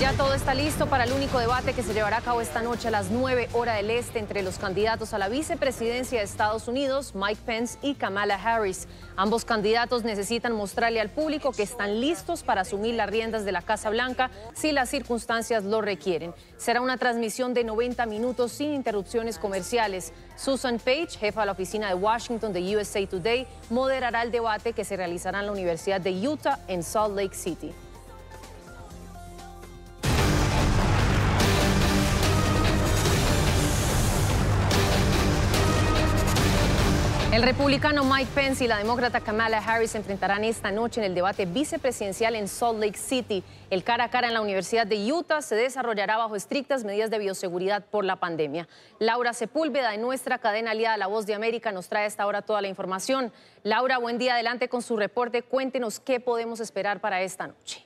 Ya todo está listo para el único debate que se llevará a cabo esta noche a las 9 hora del este entre los candidatos a la vicepresidencia de Estados Unidos, Mike Pence y Kamala Harris. Ambos candidatos necesitan mostrarle al público que están listos para asumir las riendas de la Casa Blanca si las circunstancias lo requieren. Será una transmisión de 90 minutos sin interrupciones comerciales. Susan Page, jefa de la oficina de Washington de USA Today, moderará el debate que se realizará en la Universidad de Utah en Salt Lake City. El republicano Mike Pence y la demócrata Kamala Harris se enfrentarán esta noche en el debate vicepresidencial en Salt Lake City. El cara a cara en la Universidad de Utah se desarrollará bajo estrictas medidas de bioseguridad por la pandemia. Laura Sepúlveda, de nuestra cadena aliada La Voz de América, nos trae a esta hora toda la información. Laura, buen día, adelante con su reporte. Cuéntenos qué podemos esperar para esta noche.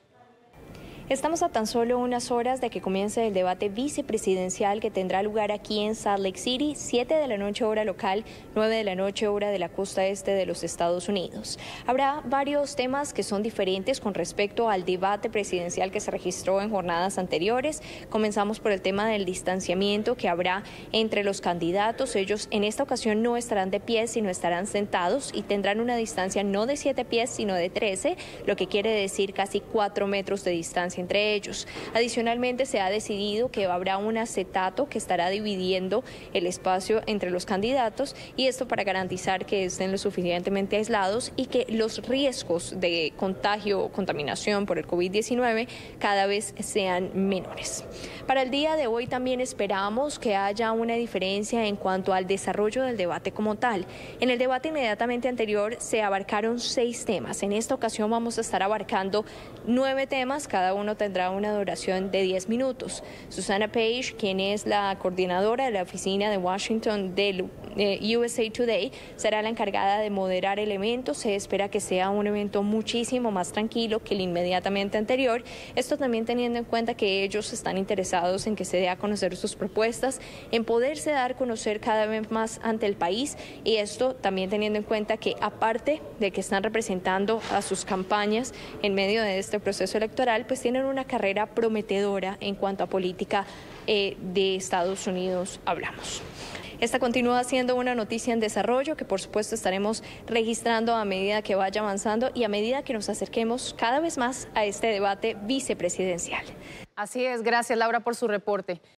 Estamos a tan solo unas horas de que comience el debate vicepresidencial que tendrá lugar aquí en Salt Lake City, 7 de la noche hora local, 9 de la noche hora de la costa este de los Estados Unidos. Habrá varios temas que son diferentes con respecto al debate presidencial que se registró en jornadas anteriores. Comenzamos por el tema del distanciamiento que habrá entre los candidatos. Ellos en esta ocasión no estarán de pie, sino estarán sentados y tendrán una distancia no de 7 pies, sino de 13, lo que quiere decir casi 4 metros de distancia entre ellos. Adicionalmente, se ha decidido que habrá un acetato que estará dividiendo el espacio entre los candidatos, y esto para garantizar que estén lo suficientemente aislados y que los riesgos de contagio o contaminación por el COVID-19 cada vez sean menores. Para el día de hoy también esperamos que haya una diferencia en cuanto al desarrollo del debate como tal. En el debate inmediatamente anterior se abarcaron 6 temas. En esta ocasión vamos a estar abarcando 9 temas, cada uno tendrá una duración de 10 minutos. Susana Page, quien es la coordinadora de la oficina de Washington del USA Today, será la encargada de moderar el evento. Se espera que sea un evento muchísimo más tranquilo que el inmediatamente anterior. Esto también teniendo en cuenta que ellos están interesados en que se dé a conocer sus propuestas, en poderse dar a conocer cada vez más ante el país, y esto también teniendo en cuenta que aparte de que están representando a sus campañas en medio de este proceso electoral, pues tienen una carrera prometedora en cuanto a política de Estados Unidos hablamos. Esta continúa siendo una noticia en desarrollo que por supuesto estaremos registrando a medida que vaya avanzando y a medida que nos acerquemos cada vez más a este debate vicepresidencial. Así es, gracias Laura por su reporte.